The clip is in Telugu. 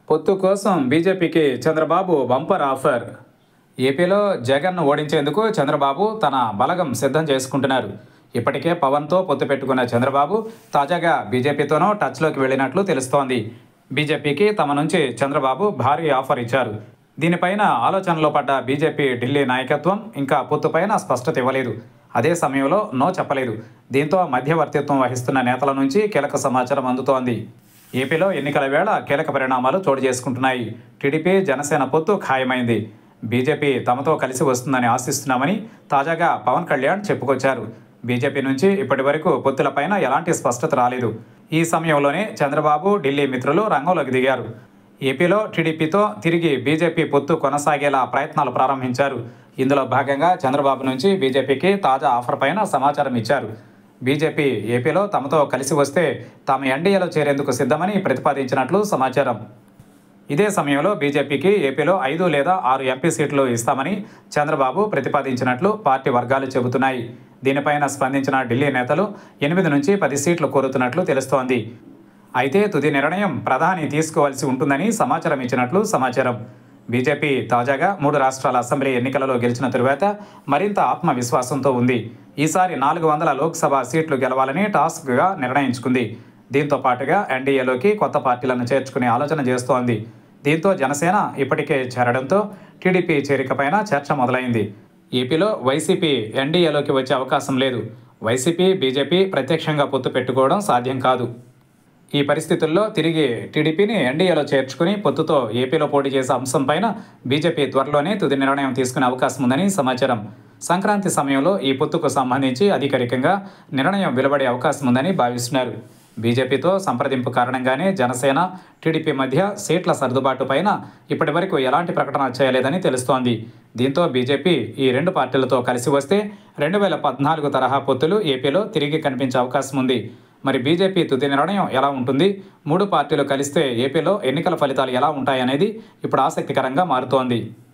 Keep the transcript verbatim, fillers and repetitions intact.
పొత్తు కోసం బీజేపీకి చంద్రబాబు బంపర్ ఆఫర్. ఏపీలో జగన్ను ఓడించేందుకు చంద్రబాబు తన బలగం సిద్ధం చేసుకుంటున్నారు. ఇప్పటికే పవన్తో పొత్తు పెట్టుకున్న చంద్రబాబు తాజాగా బీజేపీతోనూ టచ్లోకి వెళ్ళినట్లు తెలుస్తోంది. బీజేపీకి తమ నుంచి చంద్రబాబు భారీ ఆఫర్ ఇచ్చారు. దీనిపైన ఆలోచనలో పడ్డ బీజేపీ ఢిల్లీ నాయకత్వం ఇంకా పొత్తుపైన స్పష్టత ఇవ్వలేదు. అదే సమయంలో నో చెప్పలేదు. దీంతో మధ్యవర్తిత్వం వహిస్తున్న నేతల నుంచి కీలక సమాచారం అందుతోంది. ఏపీలో ఎన్నికల వేళ కీలక పరిణామాలు చోటు చేసుకుంటున్నాయి. టీడీపీ జనసేన పొత్తు ఖాయమైంది. బీజేపీ తమతో కలిసి వస్తుందని ఆశిస్తున్నామని తాజాగా పవన్ కళ్యాణ్ చెప్పుకొచ్చారు. బీజేపీ నుంచి ఇప్పటి వరకు పొత్తులపైన ఎలాంటి స్పష్టత రాలేదు. ఈ సమయంలోనే చంద్రబాబు ఢిల్లీ మిత్రులు రంగంలోకి దిగారు. ఏపీలో టీడీపీతో తిరిగి బీజేపీ పొత్తు కొనసాగేలా ప్రయత్నాలు ప్రారంభించారు. ఇందులో భాగంగా చంద్రబాబు నుంచి బీజేపీకి తాజా ఆఫర్ పైన సమాచారం ఇచ్చారు. బీజేపీ ఏపీలో తమతో కలిసి వస్తే తాము ఎన్డీఏలో చేరేందుకు సిద్ధమని ప్రతిపాదించినట్లు సమాచారం. ఇదే సమయంలో బీజేపీకి ఏపీలో ఐదు లేదా ఆరు ఎంపీ సీట్లు ఇస్తామని చంద్రబాబు ప్రతిపాదించినట్లు పార్టీ వర్గాలు చెబుతున్నాయి. దీనిపైన స్పందించిన ఢిల్లీ నేతలు ఎనిమిది నుంచి పది సీట్లు కోరుతున్నట్లు తెలుస్తోంది. అయితే తుది నిర్ణయం ప్రధాని తీసుకోవాల్సి ఉంటుందని సమాచారం ఇచ్చినట్లు సమాచారం. బీజేపీ తాజాగా మూడు రాష్ట్రాల అసెంబ్లీ ఎన్నికలలో గెలిచిన తరువాత మరింత ఆత్మవిశ్వాసంతో ఉంది. ఈసారి నాలుగు వందల లోక్సభ సీట్లు గెలవాలని టాస్క్గా నిర్ణయించుకుంది. దీంతో పాటుగా ఎన్డీఏలోకి కొత్త పార్టీలను చేర్చుకునే ఆలోచన చేస్తోంది. దీంతో జనసేన ఇప్పటికే చేరడంతో టీడీపీ చేరికపైన చర్చ మొదలైంది. ఏపీలో వైసీపీ ఎన్డీఏలోకి వచ్చే అవకాశం లేదు. వైసీపీ బీజేపీ ప్రత్యక్షంగా పొత్తు పెట్టుకోవడం సాధ్యం కాదు. ఈ పరిస్థితుల్లో తిరిగి టీడీపీని ఎన్డీఏలో చేర్చుకుని పొత్తుతో ఏపీలో పోటీ చేసే అంశంపైన బీజేపీ త్వరలోనే తుది నిర్ణయం తీసుకునే అవకాశం ఉందని సమాచారం. సంక్రాంతి సమయంలో ఈ పొత్తుకు సంబంధించి అధికారికంగా నిర్ణయం వెలువడే అవకాశం ఉందని భావిస్తున్నారు. బీజేపీతో సంప్రదింపు కారణంగానే జనసేన టీడీపీ మధ్య సీట్ల సర్దుబాటు పైన ఇప్పటి వరకు ఎలాంటి ప్రకటన చేయలేదని తెలుస్తోంది. దీంతో బీజేపీ ఈ రెండు పార్టీలతో కలిసి వస్తే రెండు వేల పద్నాలుగు తరహా పొత్తులు ఏపీలో తిరిగి కనిపించే అవకాశం ఉంది. మరి బీజేపీ తుది నిర్ణయం ఎలా ఉంటుంది? మూడు పార్టీలు కలిస్తే ఏపీలో ఎన్నికల ఫలితాలు ఎలా ఉంటాయనేది ఇప్పుడు ఆసక్తికరంగా మారుతోంది.